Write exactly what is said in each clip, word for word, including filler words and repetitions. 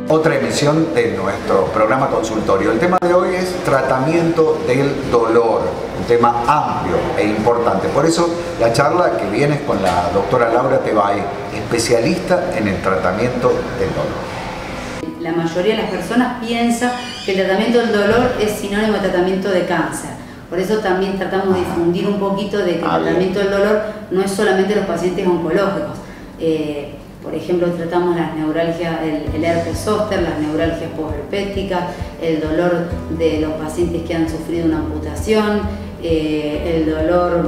Otra emisión de nuestro programa consultorio. El tema de hoy es tratamiento del dolor, un tema amplio e importante. Por eso la charla que viene es con la doctora Laura Tebay, especialista en el tratamiento del dolor. La mayoría de las personas piensa que el tratamiento del dolor es sinónimo de tratamiento de cáncer. Por eso también tratamos de difundir un poquito de que el tratamiento del dolor no es solamente los pacientes oncológicos. Eh, Por ejemplo, tratamos las neuralgias, el, el herpes zóster, las neuralgias posherpéticas, el dolor de los pacientes que han sufrido una amputación, eh, el dolor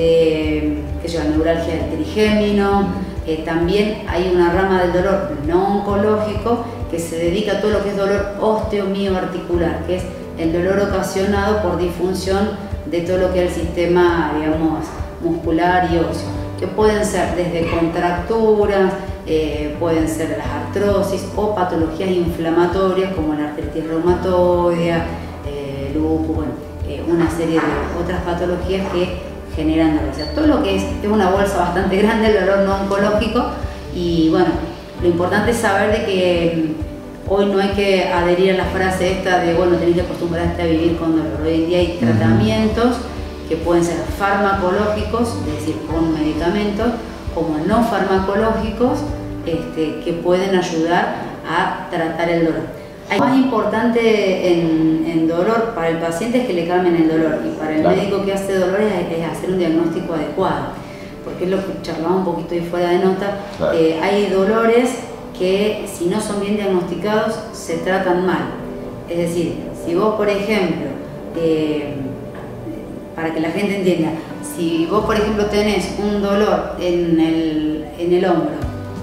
de que lleva neuralgia del trigémino. Eh, también hay una rama del dolor no oncológico que se dedica a todo lo que es dolor osteomioarticular, que es el dolor ocasionado por disfunción de todo lo que es el sistema, digamos, muscular y óseo, que pueden ser desde contracturas, Eh, pueden ser las artrosis o patologías inflamatorias como la artritis reumatoidea, eh, lupus, bueno, eh, una serie de otras patologías que generan dolor. O sea, todo lo que es, es una bolsa bastante grande el dolor no oncológico, y bueno, lo importante es saber de que hoy no hay que adherir a la frase esta de bueno, tenés que acostumbrarte a vivir con dolor. Hoy en día hay tratamientos que pueden ser farmacológicos, es decir, con medicamentos, como no farmacológicos, este, que pueden ayudar a tratar el dolor. Lo más importante en, en dolor para el paciente es que le calmen el dolor, y para el claro. médico que hace dolor es, es hacer un diagnóstico adecuado, porque es lo que charlamos un poquito ahí fuera de nota. Claro. Eh, hay dolores que si no son bien diagnosticados se tratan mal. Es decir, si vos por ejemplo, eh, para que la gente entienda, si vos por ejemplo tenés un dolor en el, en el hombro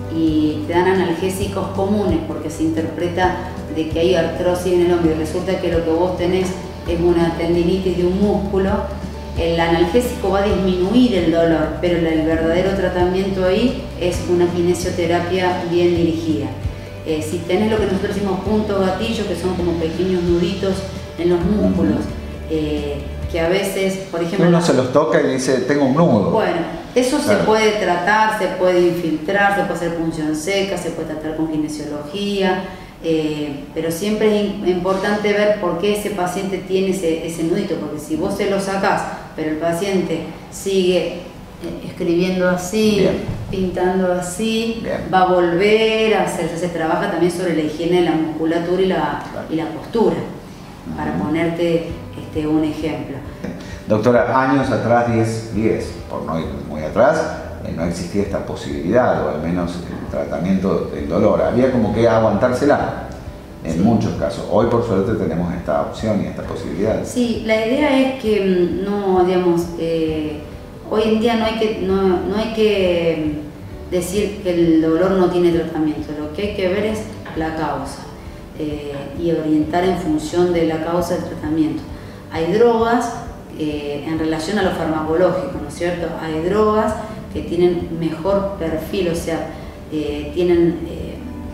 y te dan analgésicos comunes porque se interpreta de que hay artrosis en el hombro y resulta que lo que vos tenés es una tendinitis de un músculo, el analgésico va a disminuir el dolor, pero el verdadero tratamiento ahí es una kinesioterapia bien dirigida. Eh, si tenés lo que nosotros decimos puntos gatillo, que son como pequeños nuditos en los músculos, eh, que a veces, por ejemplo... Uno se los toca y dice, tengo un nudo. Bueno, eso claro. se puede tratar, se puede infiltrar, se puede hacer punción seca, se puede tratar con kinesiología, eh, pero siempre es importante ver por qué ese paciente tiene ese, ese nudito, porque si vos se lo sacás, pero el paciente sigue escribiendo así, Bien. pintando así, Bien. va a volver a hacerse. Se trabaja también sobre la higiene de la musculatura y la, claro. y la postura, uh-huh. para ponerte este, un ejemplo. Doctora, años atrás, diez, diez, por no ir muy atrás, eh, no existía esta posibilidad, o al menos el tratamiento del dolor. Había como que aguantársela en sí. muchos casos. Hoy, por suerte, tenemos esta opción y esta posibilidad. Sí, la idea es que no, digamos, eh, hoy en día no hay que, no, no hay que decir que el dolor no tiene tratamiento. Lo que hay que ver es la causa eh, y orientar en función de la causa del tratamiento. Hay drogas eh, en relación a lo farmacológico, ¿no es cierto? Hay drogas que tienen mejor perfil, o sea, eh, tienen eh,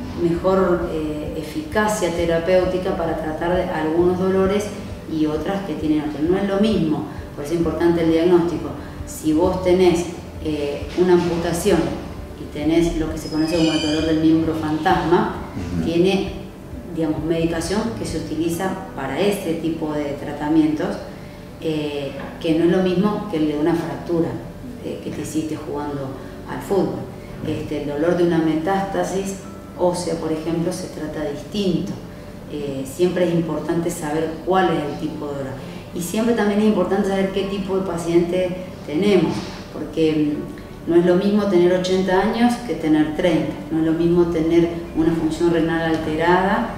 mejor eh, eficacia terapéutica para tratar de algunos dolores y otras que tienen otros. No es lo mismo, por eso es importante el diagnóstico. Si vos tenés eh, una amputación y tenés lo que se conoce como el dolor del miembro fantasma, uh-huh. tiene, digamos, medicación que se utiliza para este tipo de tratamientos, eh, que no es lo mismo que el de una fractura eh, que te hiciste jugando al fútbol. Este, el dolor de una metástasis ósea, por ejemplo, se trata distinto. Eh, siempre es importante saber cuál es el tipo de dolor. Y siempre también es importante saber qué tipo de paciente tenemos, porque no es lo mismo tener ochenta años que tener treinta, no es lo mismo tener una función renal alterada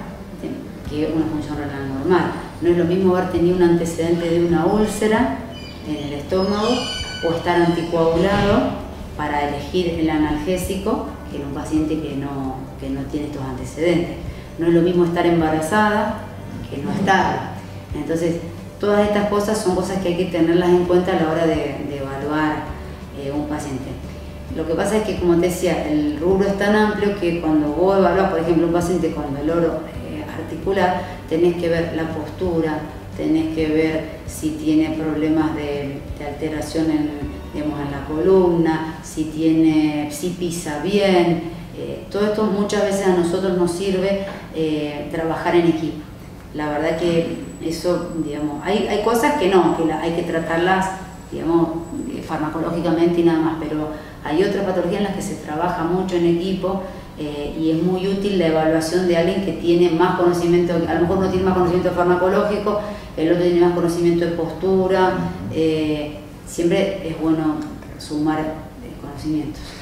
que una función renal normal, no es lo mismo haber tenido un antecedente de una úlcera en el estómago o estar anticoagulado para elegir el analgésico que en un paciente que no, que no tiene estos antecedentes. No es lo mismo estar embarazada que no estar. Entonces, todas estas cosas son cosas que hay que tenerlas en cuenta a la hora de, de evaluar eh, un paciente. Lo que pasa es que, como te decía, el rubro es tan amplio que cuando vos evaluás, por ejemplo, un paciente con dolor eh, articular, tenés que ver la postura, tenés que ver si tiene problemas de, de alteración en, digamos, en la columna, si, tiene, si pisa bien, Eh, todo esto muchas veces a nosotros nos sirve eh, trabajar en equipo. La verdad que eso, digamos, hay, hay cosas que no, que la, hay que tratarlas, digamos, farmacológicamente y nada más, pero hay otras patologías en las que se trabaja mucho en equipo eh, y es muy útil la evaluación de alguien que tiene más conocimiento, a lo mejor no tiene más conocimiento farmacológico, el otro tiene más conocimiento de postura, eh, siempre es bueno sumar eh, conocimientos.